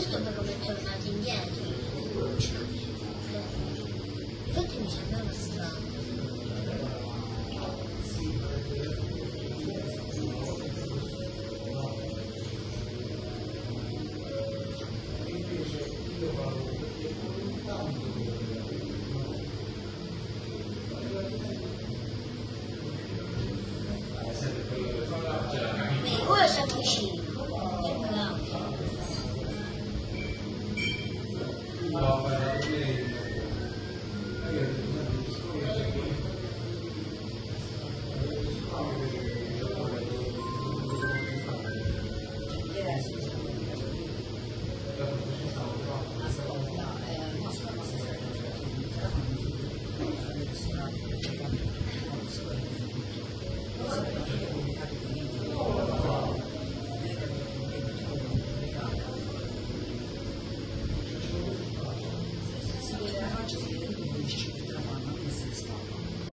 giusto per come è tornato indietro. Infatti mi sembrava strano. Quello si avvicina.